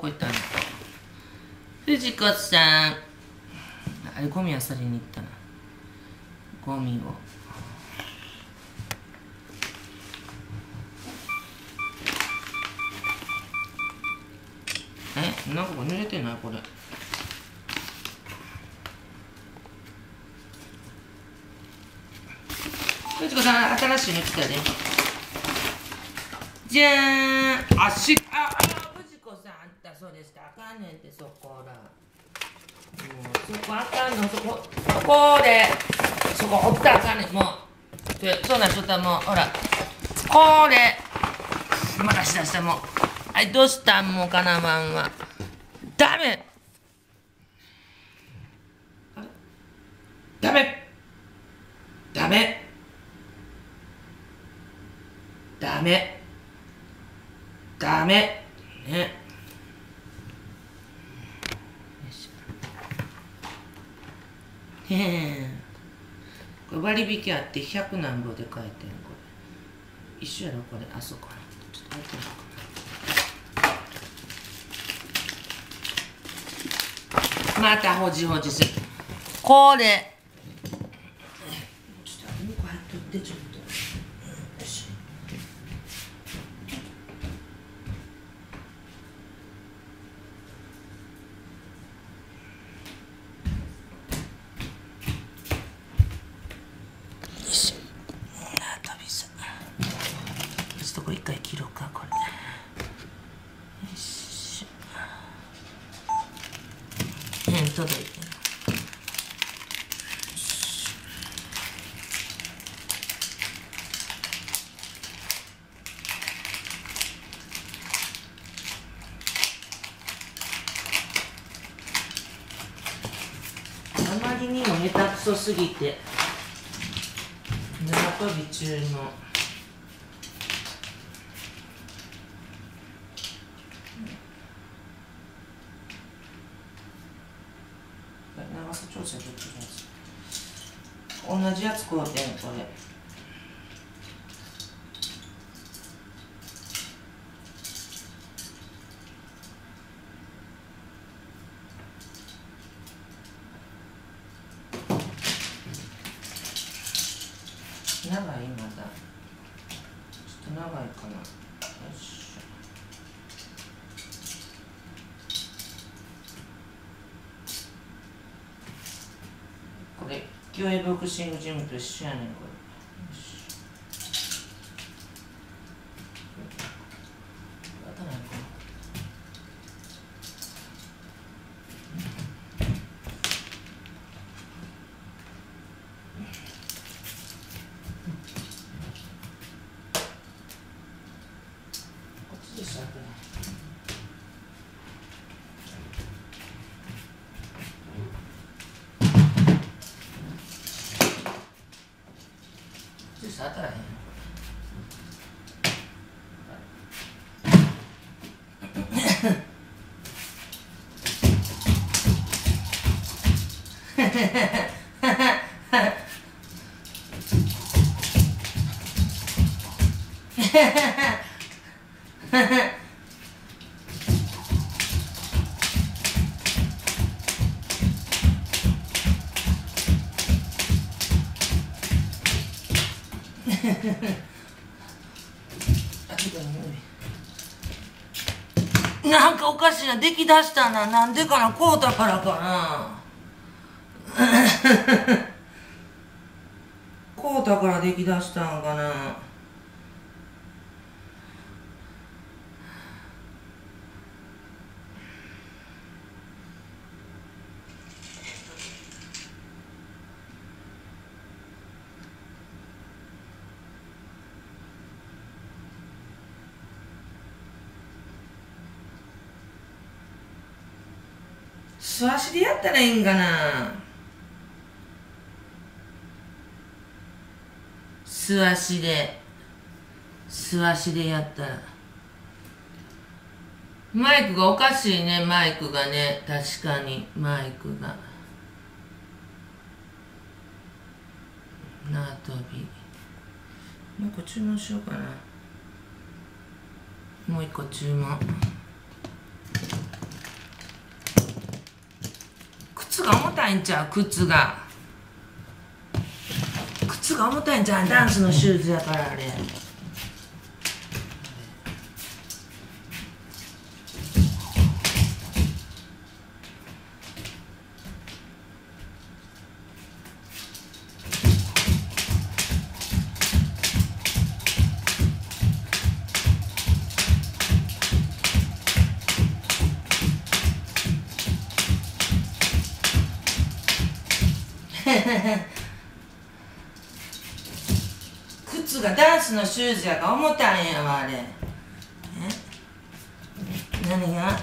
こ行ったの。藤子さん。あれ、ゴミ漁りに行ったな。ゴミを。なんか濡れてないこれ。藤子さん、新しいの来たね。じゃーん。藤子さん、あったそうですか。あかんねんって、そこら。もう、そこあかんの、そこで、そこおったらあかんねん、もう。そうなんしとったらもう、ほら。これ、まだしだしたもう。はい、どうしたんもうかなまんは。ダメダメダメダメダメね。よしへえ。これ割引あって100何ぼで買えてん。これ一緒やろこれ。あ、そうかな。ちょっと入ってみようかな。またほじほじする。これちょっと向こう入っとってちょっと。よし。よし。飛びそう。ちょっとこれ一回切ろうかこれ。よし。届いてる。あまりにも下手くそすぎて縄跳び中の長さ調整できるやつ。同じやつ買うてんこれ。長いまだ。ちょっと長いかな。よし。これ競泳ボクシングジムと一緒やねんこれ。よし。当たらないかな。こっちでしたっけ。当たらへん。なんかおかしいな。出来だしたな。なんでかな。こうたからかな。こうたから出来だしたんかな。素足でやったらいいんかな。素足でやったら。マイクがおかしいね。マイクがね。確かにマイクが。縄跳びもう一個注文しようかな。もう一個注文。 靴が重たいんちゃう。靴が重たいんちゃう。ダンスのシューズやからあれ。靴がダンスのシューズやから重たいんやわあれ。何が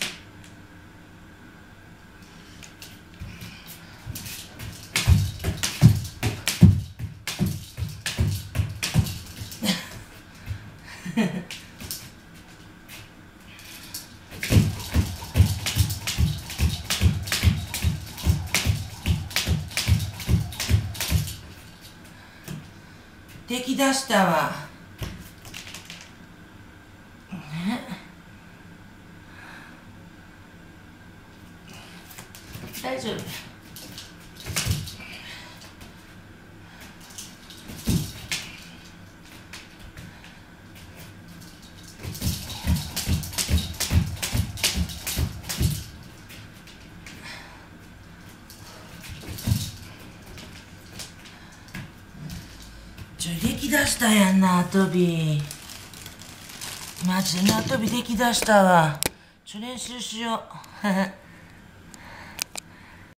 出来だしたわ。大丈夫。出来だしたやんな、縄跳び。マジで縄跳び出来だしたわ。練習しよう。